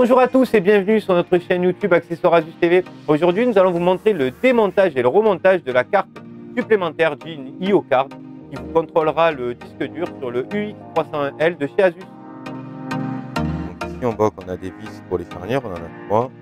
Bonjour à tous et bienvenue sur notre chaîne YouTube Accessoires Asus TV. Aujourd'hui, nous allons vous montrer le démontage et le remontage de la carte supplémentaire d'une IO Card qui vous contrôlera le disque dur sur le UX301L de chez Asus. Donc ici on voit qu'on a des vis pour les charnières, on en a 3.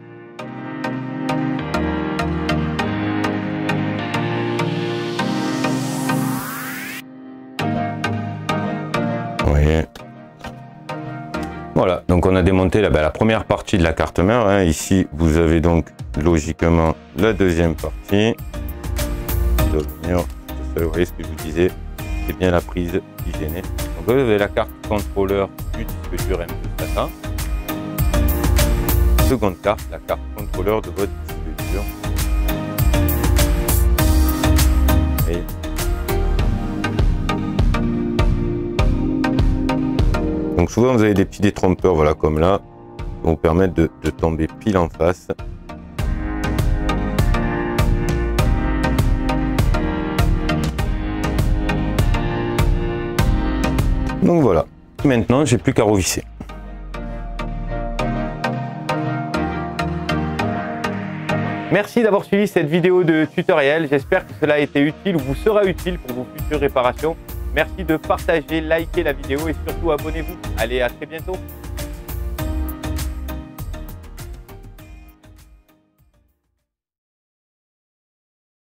Vous voyez. Voilà, donc on a démonté la première partie de la carte mère. Hein. Ici, vous avez donc logiquement la deuxième partie. Vous voyez ce que je vous disais, c'est bien la prise qui gênait. Donc vous avez la carte contrôleur du disque dur M2 SATA. Seconde carte, la carte contrôleur de votre disque dur. Et donc souvent vous avez des petits détrompeurs, voilà, comme là, qui vont vous permettre de tomber pile en face. Donc voilà, maintenant j'ai plus qu'à revisser. Merci d'avoir suivi cette vidéo de tutoriel. J'espère que cela a été utile ou vous sera utile pour vos futures réparations. Merci de partager, liker la vidéo et surtout abonnez-vous. Allez, à très bientôt.